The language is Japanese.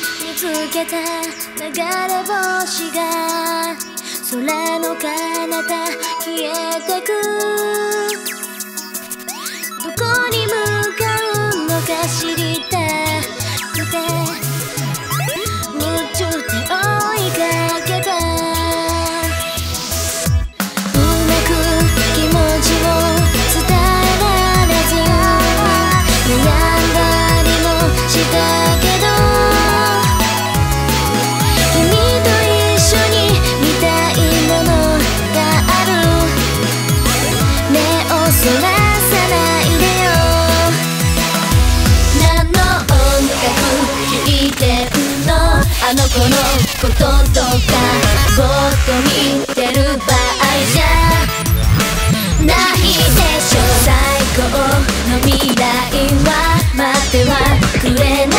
見つけた流れ星が空の彼方消えてく。どこに向かうのか知りたくて夢中で追いかけた。うまく気持ちを伝えられず悩んだりもしたけど、君と一緒に見たいものがある。目をそらさないでよ。何の音楽聴いてんの、あの子のこととかぼーっと見てる場合じゃないでしょ。最高の未来は待ってはくれない。